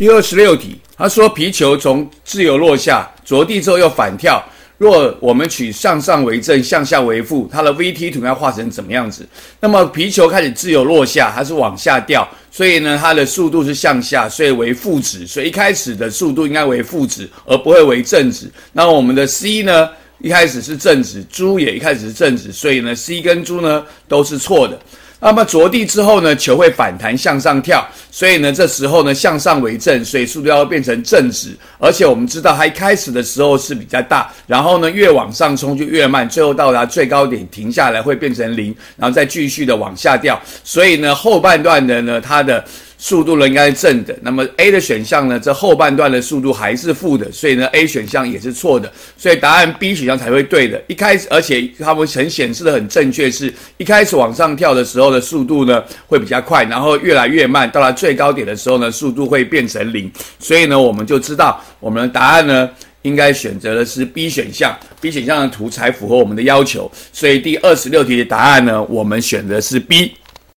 第26题，他说皮球从自由落下，着地之后又反跳。若我们取向上为正，向下为负，它的 VT 图要画成怎么样子？那么皮球开始自由落下，它是往下掉，所以呢，它的速度是向下，所以为负值，所以一开始的速度应该为负值，而不会为正值。那我们的 C 呢，一开始是正值，猪也一开始是正值，所以呢 ，C 跟猪呢都是错的。那么着地之后呢，球会反弹向上跳，所以呢，这时候呢向上为正，所以速度要变成正值。而且我们知道它一开始的时候是比较大，然后呢越往上冲就越慢，最后到达最高点停下来会变成0，然后再继续的往下掉。所以呢后半段的呢它的速度呢应该是正的，那么 A 的选项呢，这后半段的速度还是负的，所以呢 A 选项也是错的，所以答案 B 选项才会对的。一开始，而且他们显示的很正确，是一开始往上跳的时候的速度呢会比较快，然后越来越慢，到达最高点的时候呢速度会变成0，所以呢我们就知道我们的答案呢应该选择的是 B 选项 ，B 选项的图才符合我们的要求，所以第26题的答案呢我们选择是 B。